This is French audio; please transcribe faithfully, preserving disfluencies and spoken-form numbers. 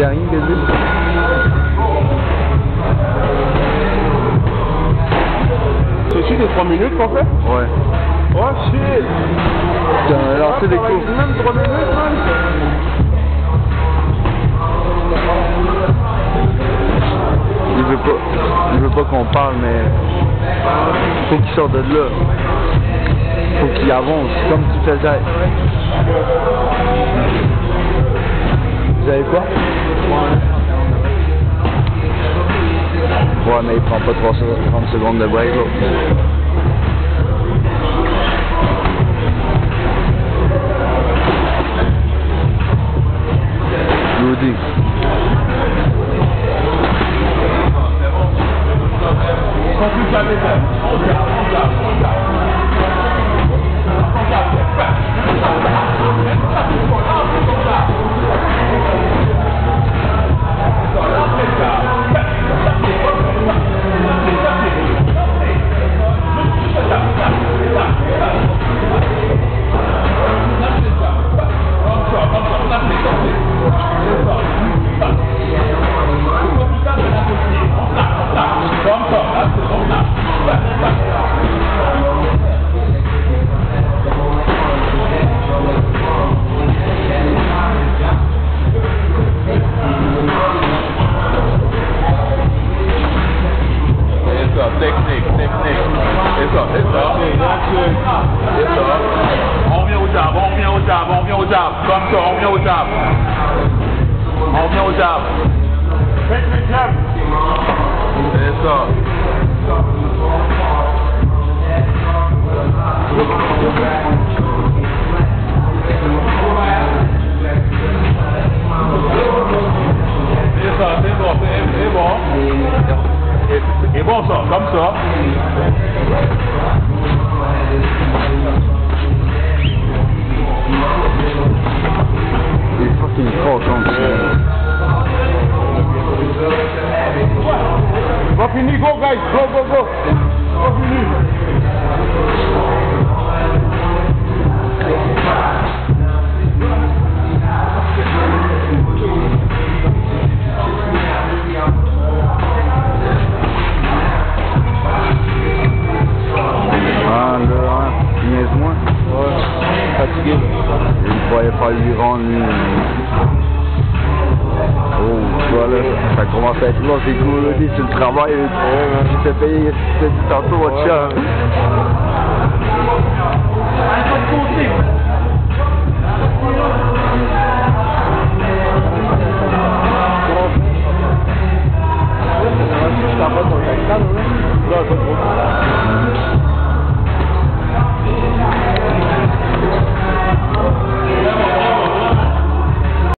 rien quasi. C'est-tu des trois minutes qu'on fait? Ouais. Oh shit! T'as lancé des coups. Même trois minutes, man! Il veut pas, il veut pas qu'on parle, mais faut qu'il sorte de là. Faut qu'il avance, comme tu faisais. Vous avez quoi? Ouais, mais il prend pas trois trente secondes de break, là. Rudy. Technique, technique. C'est ça, c'est ça. C'est ça. On revient au jab, on revient au jab, on revient au jab. Comme ça, on revient au jab. On revient au jab. C'est ça. C'est ça, c'est bon, c'est bon. Et bon ça, comme ça. Il est fucking fort comme ça. Va finir, go guys, go, go, go. Va finir. Niaise-moi. Ouais. Fatigué. Il croyait pas lui rendre lui. Oh, tu vois là, ça commence à être là, c'est cool, là, tu le travailles, je t'ai payé, je t'ai dit tantôt, votre chat.